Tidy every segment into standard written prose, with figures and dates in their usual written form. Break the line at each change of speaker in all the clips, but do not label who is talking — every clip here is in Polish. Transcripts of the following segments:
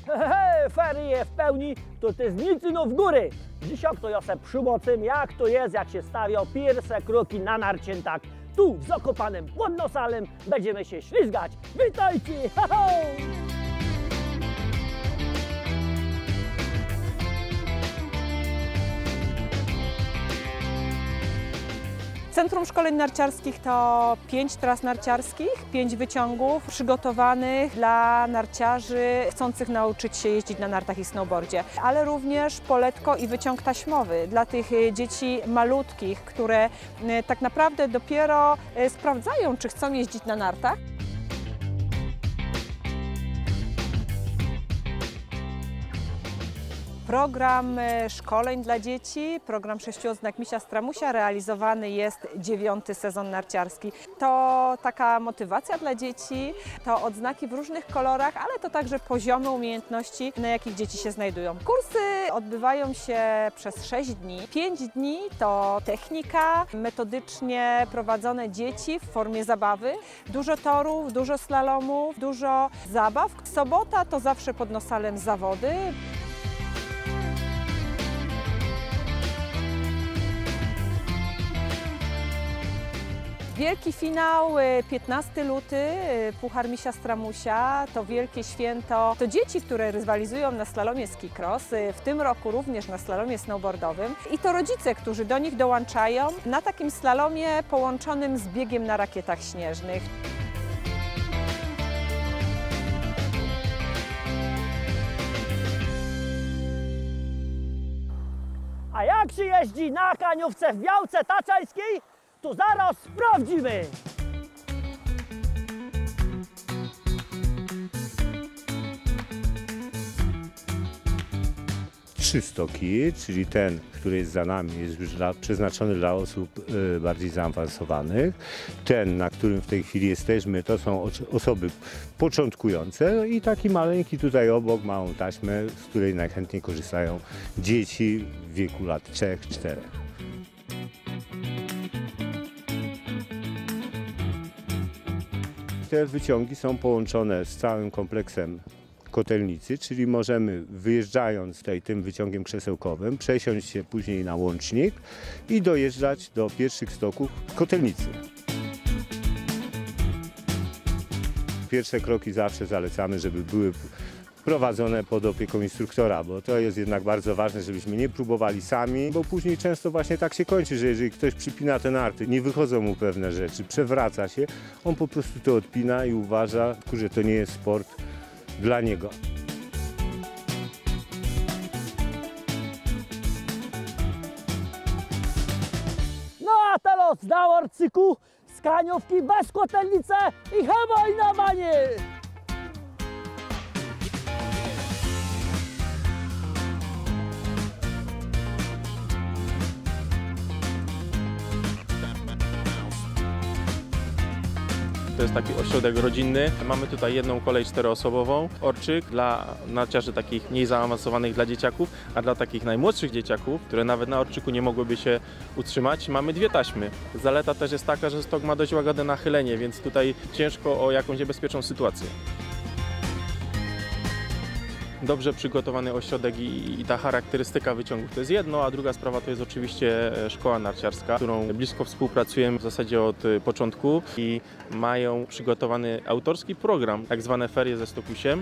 Ferie w pełni, to te znicy no w góry. Dzisiaj to ja se przymocym, jak to jest, jak się stawia pierwsze kroki na narciętak. Tu w Zakopanem pod Nosalem będziemy się ślizgać. Witajcie!
Centrum Szkoleń Narciarskich to 5 tras narciarskich, 5 wyciągów przygotowanych dla narciarzy chcących nauczyć się jeździć na nartach i snowboardzie, ale również poletko i wyciąg taśmowy dla tych dzieci malutkich, które tak naprawdę dopiero sprawdzają, czy chcą jeździć na nartach. Program szkoleń dla dzieci, program 6 odznak Misia Stramusia realizowany jest 9. sezon narciarski. To taka motywacja dla dzieci, to odznaki w różnych kolorach, ale to także poziomy umiejętności, na jakich dzieci się znajdują. Kursy odbywają się przez 6 dni. 5 dni to technika, metodycznie prowadzone dzieci w formie zabawy. Dużo torów, dużo slalomów, dużo zabaw. Sobota to zawsze pod Nosalem zawody. Wielki finał, 15 luty, Puchar Misia Stramusia, to wielkie święto. To dzieci, które rywalizują na slalomie ski cross, w tym roku również na slalomie snowboardowym. I to rodzice, którzy do nich dołączają na takim slalomie połączonym z biegiem na rakietach śnieżnych.
A jak się jeździ na kaniówce w Białce Tatrzańskiej? To zaraz sprawdzimy!
Trzy stoki, czyli ten, który jest za nami, jest już przeznaczony dla osób bardziej zaawansowanych. Ten, na którym w tej chwili jesteśmy, to są osoby początkujące i taki maleńki tutaj obok, małą taśmę, z której najchętniej korzystają dzieci w wieku lat 3-4. Te wyciągi są połączone z całym kompleksem kotelnicy, czyli możemy wyjeżdżając tutaj tym wyciągiem krzesełkowym przesiąść się później na łącznik i dojeżdżać do pierwszych stoków kotelnicy. Pierwsze kroki zawsze zalecamy, żeby były prowadzone pod opieką instruktora, bo to jest jednak bardzo ważne, żebyśmy nie próbowali sami, bo później często właśnie tak się kończy, że jeżeli ktoś przypina te narty, nie wychodzą mu pewne rzeczy, przewraca się, on po prostu to odpina i uważa, że to nie jest sport dla niego.
No a teraz na orcyku z kaniówki bez kotelnicy i hemaj na manie!
To jest taki ośrodek rodzinny. Mamy tutaj jedną kolej 4-osobową, orczyk dla narciarzy takich mniej zaawansowanych dla dzieciaków, a dla takich najmłodszych dzieciaków, które nawet na orczyku nie mogłyby się utrzymać, mamy 2 taśmy. Zaleta też jest taka, że stok ma dość łagodne nachylenie, więc tutaj ciężko o jakąś niebezpieczną sytuację. Dobrze przygotowany ośrodek i ta charakterystyka wyciągów to jest jedno, a druga sprawa to jest oczywiście szkoła narciarska, z którą blisko współpracujemy w zasadzie od początku i mają przygotowany autorski program, tak zwane ferie ze Stokusiem.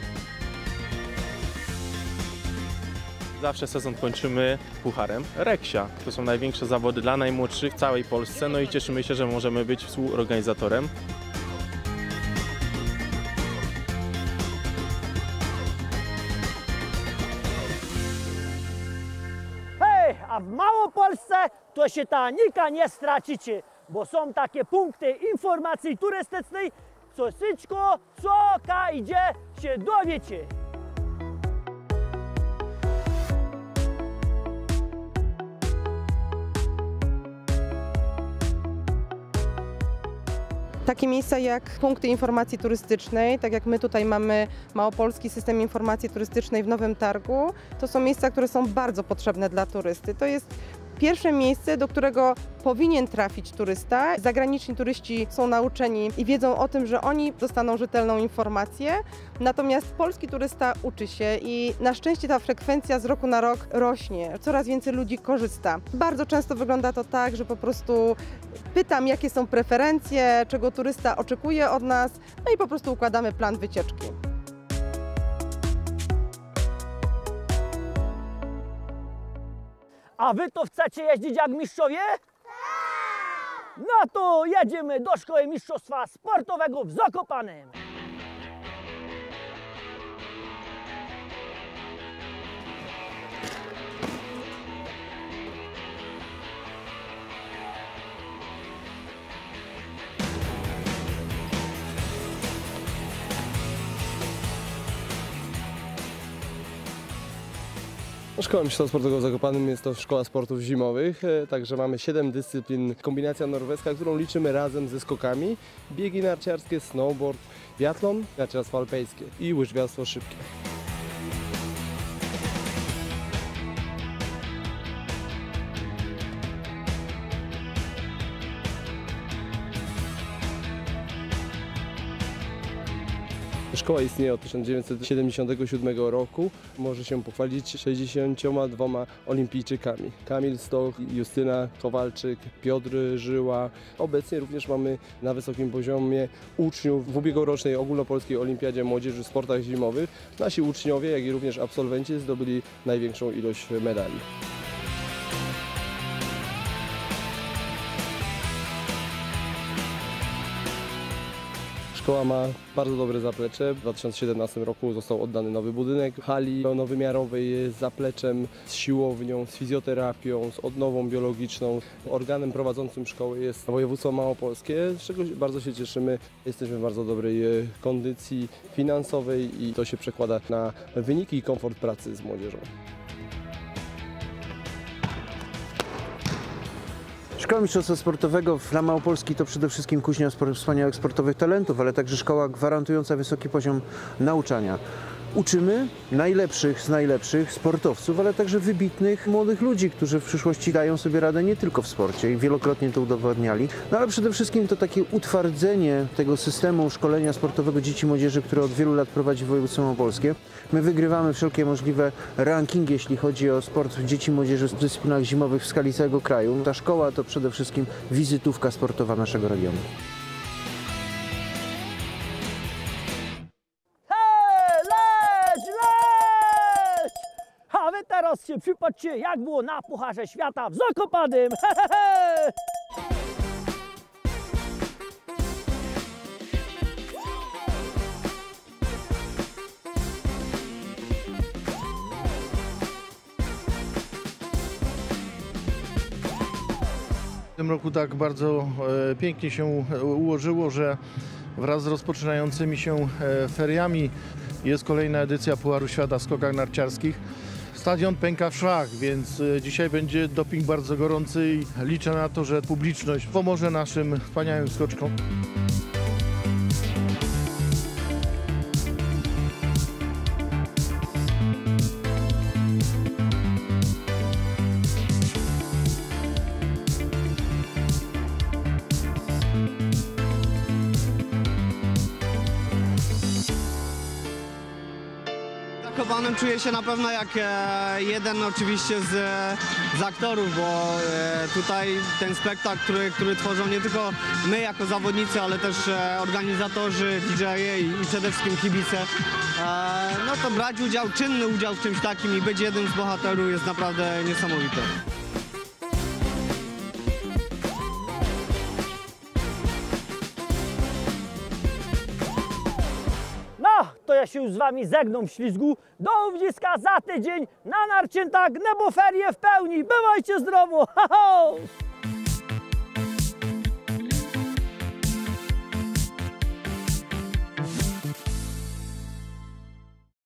Zawsze sezon kończymy pucharem Reksia. To są największe zawody dla najmłodszych w całej Polsce, no i cieszymy się, że możemy być współorganizatorem.
A w Małopolsce to się ta nika nie stracicie, bo są takie punkty informacji turystycznej, co wszystko, co idzie, się dowiecie.
Takie miejsca jak punkty informacji turystycznej, tak jak my tutaj mamy Małopolski System Informacji Turystycznej w Nowym Targu, to są miejsca, które są bardzo potrzebne dla turysty. To jest pierwsze miejsce, do którego powinien trafić turysta. Zagraniczni turyści są nauczeni i wiedzą o tym, że oni dostaną rzetelną informację, natomiast polski turysta uczy się i na szczęście ta frekwencja z roku na rok rośnie. Coraz więcej ludzi korzysta. Bardzo często wygląda to tak, że po prostu pytam, jakie są preferencje, czego turysta oczekuje od nas, no i po prostu układamy plan wycieczki.
A wy to chcecie jeździć jak mistrzowie? No to jedziemy do Szkoły Mistrzostwa Sportowego w Zakopanem.
Szkoła Mistrzostwa Sportowego w Zakopanem jest to szkoła sportów zimowych, także mamy 7 dyscyplin. Kombinacja norweska, którą liczymy razem ze skokami, biegi narciarskie, snowboard, biatlon, narciarstwo alpejskie i łyżwiarstwo szybkie. Szkoła istnieje od 1977 roku. Może się pochwalić 62 olimpijczykami. Kamil Stoch, Justyna Kowalczyk, Piotr Żyła. Obecnie również mamy na wysokim poziomie uczniów w ubiegłorocznej ogólnopolskiej olimpiadzie młodzieży w sportach zimowych. Nasi uczniowie, jak i również absolwenci zdobyli największą ilość medali. Szkoła ma bardzo dobre zaplecze. W 2017 roku został oddany nowy budynek hali pełnowymiarowej z zapleczem, z siłownią, z fizjoterapią, z odnową biologiczną. Organem prowadzącym szkoły jest województwo małopolskie, z czego bardzo się cieszymy. Jesteśmy w bardzo dobrej kondycji finansowej i to się przekłada na wyniki i komfort pracy z młodzieżą.
Szkoła Mistrzostwa Sportowego dla Małopolski to przede wszystkim kuźnia wspaniałych sportowych talentów, ale także szkoła gwarantująca wysoki poziom nauczania. Uczymy najlepszych z najlepszych sportowców, ale także wybitnych młodych ludzi, którzy w przyszłości dają sobie radę nie tylko w sporcie i wielokrotnie to udowodniali, no ale przede wszystkim to takie utwardzenie tego systemu szkolenia sportowego dzieci i młodzieży, które od wielu lat prowadzi województwo małopolskie. My wygrywamy wszelkie możliwe rankingi, jeśli chodzi o sport dzieci i młodzieży w dyscyplinach zimowych w skali całego kraju. Ta szkoła to przede wszystkim wizytówka sportowa naszego regionu.
A wy teraz się przypatrzcie, jak było na Pucharze Świata w Zakopanem.
W tym roku tak bardzo pięknie się ułożyło, że wraz z rozpoczynającymi się feriami jest kolejna edycja Pucharu Świata w skokach narciarskich. Stadion pęka w szwach, więc dzisiaj będzie doping bardzo gorący i liczę na to, że publiczność pomoże naszym wspaniałym skoczkom.
Zakopanem czuję się na pewno jak jeden oczywiście z aktorów, bo tutaj ten spektakl, który tworzą nie tylko my jako zawodnicy, ale też organizatorzy, DJ-e i przede wszystkim kibice, no to brać udział, czynny udział w czymś takim i być jednym z bohaterów jest naprawdę niesamowite.
To ja się już z wami żegnam w ślizgu. Do widziska za tydzień na Narciętach, nebo ferie w pełni. Bywajcie zdrowo! Ha, ha!